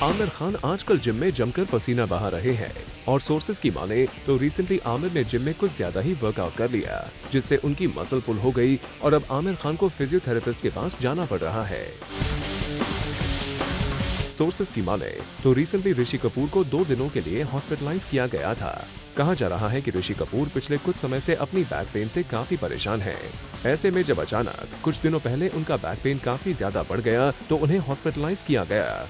आमिर खान आजकल जिम में जमकर पसीना बहा रहे हैं और सोर्सेज की माने तो रिसेंटली आमिर ने जिम में कुछ ज्यादा ही वर्कआउट कर लिया, जिससे उनकी मसल पुल हो गई और अब आमिर खान को फिजियोथेरेपिस्ट के पास जाना पड़ रहा है। सोर्सेज की माने तो रिसेंटली ऋषि कपूर को 2 दिनों के लिए हॉस्पिटलाइज किया गया था। कहा जा रहा है कि ऋषि कपूर पिछले कुछ समय से अपनी बैक पेन से काफी परेशान हैं। ऐसे में जब अचानक कुछ दिनों पहले उनका बैक पेन काफी ज्यादा बढ़ गया तो उन्हें हॉस्पिटलाइज किया गया।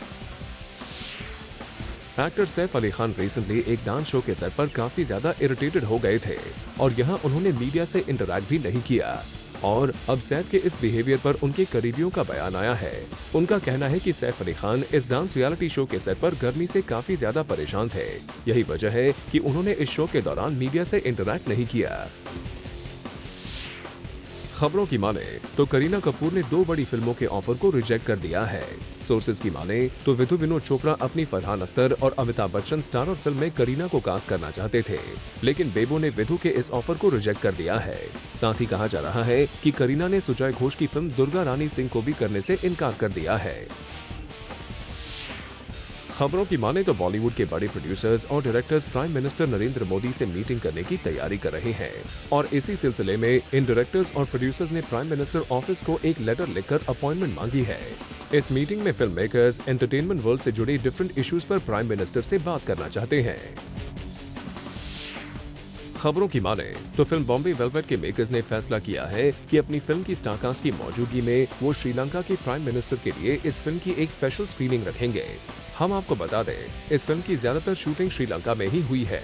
एक्टर सैफ अली खान रिसेंटली एक डांस शो के सेट पर काफी ज्यादा इरिटेटेड हो गए थे और यहाँ उन्होंने मीडिया से इंटरैक्ट भी नहीं किया और अब सैफ के इस बिहेवियर पर उनके करीबियों का बयान आया है। उनका कहना है कि सैफ अली खान इस डांस रियलिटी शो के सेट पर गर्मी से काफी ज्यादा परेशान थे। यही वजह है कि उन्होंने इस शो के दौरान मीडिया से इंटरैक्ट नहीं किया। खबरों की माने तो करीना कपूर ने 2 बड़ी फिल्मों के ऑफर को रिजेक्ट कर दिया है। सोर्सेज की माने तो विधु विनोद चोपड़ा अपनी फरहान अख्तर और अमिताभ बच्चन स्टारर फिल्म में करीना को कास्ट करना चाहते थे, लेकिन बेबो ने विधु के इस ऑफर को रिजेक्ट कर दिया है। साथ ही कहा जा रहा है कि करीना ने सुजय घोष की फिल्म दुर्गा रानी सिंह को भी करने से इनकार कर दिया है। खबरों की माने तो बॉलीवुड के बड़े प्रोड्यूसर्स और directors prime minister Narendra Modi से मीटिंग करने की तैयारी कर रहे हैं और इसी सिलसिले में इन डायरेक्टर्स और प्रोड्यूसर्स ने प्राइम मिनिस्टर ऑफिस को एक लेटर लिखकर अपॉइंटमेंट मांगी है। इस मीटिंग में फिल्म मेकर्स एंटरटेनमेंट वर्ल्ड से जुड़े डिफरेंट इश्यूज पर प्राइम मिनिस्टर से बात करना चाहते हैं। खबरों की माने तो फिल्म बॉम्बे वेलवेट के मेकर्स ने फैसला किया है कि अपनी फिल्म की स्टारकास्ट की मौजूदगी में वो श्रीलंका के प्राइम मिनिस्टर के लिए इस फिल्म की एक स्पेशल स्क्रीनिंग रखेंगे। हम आपको बता दें, इस फिल्म की ज्यादातर शूटिंग श्रीलंका में ही हुई है।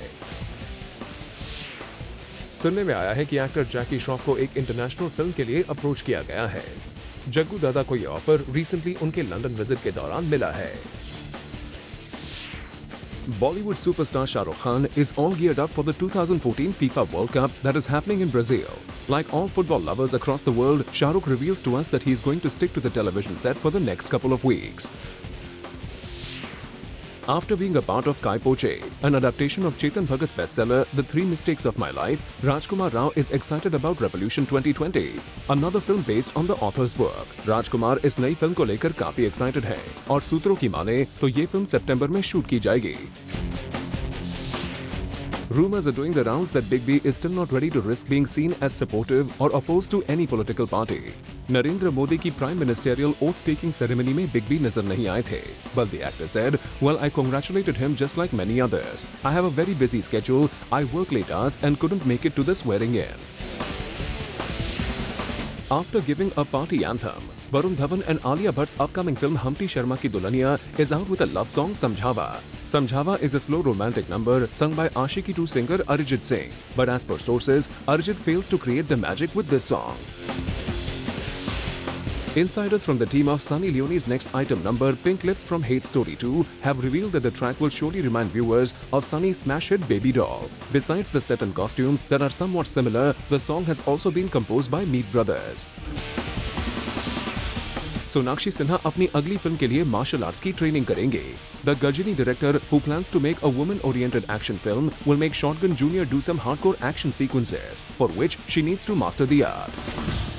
सुनने में आया है कि एक्टर जैकी श्रॉफ को एक इंटरनेशनल फिल्म के लिए अप्रोच किया गया है। जग्गू दादा को यह ऑफर रिसेंटली उनके लंदन विजिट के दौरान मिला है। Bollywood superstar Shah Rukh Khan is all geared up for the 2014 FIFA World Cup that is happening in Brazil. Like all football lovers across the world, Shah Rukh reveals to us that he is going to stick to the television set for the next couple of weeks. After being a part of Kai Po Che, an adaptation of Chetan Bhagat's bestseller The 3 Mistakes of My Life, Rajkumar Rao is excited about Revolution 2020, another film based on the author's work. Rajkumar इस नई film को लेकर काफी excited है और सूत्रों की माने तो ये फिल्म सितंबर में शूट की जाएगी। Rumors are doing the rounds that Big B is still not ready to risk being seen as supportive or opposed to any political party. Narendra Modi की prime ministerial oath taking ceremony में big B नजर नहीं आए थे, but the actor said, "Well, I congratulated him just like many others. I have a very busy schedule. I work late hours and couldn't make it to the swearing in." After giving a party anthem, Varun Dhawan and Alia Bhatt's upcoming film Humpty Sharma Ki Dulhaniya is out with a love song Samjhava. Samjhava is a slow romantic number sung by Aashiqui 2 singer Arijit Singh, but as per sources, Arijit fails to create the magic with this song. Insiders from the team of Sunny Leone's next item number, Pink Lips from Hate Story 2, have revealed that the track will surely remind viewers of Sunny's smash hit Baby Doll. Besides the set and costumes that are somewhat similar, the song has also been composed by Meek Brothers. Sonakshi Sinha अपनी अगली film के लिए martial arts की training करेंगे। The Gajini director, who plans to make a woman-oriented action film, will make Shotgun Jr. do some hardcore action sequences, for which she needs to master the art.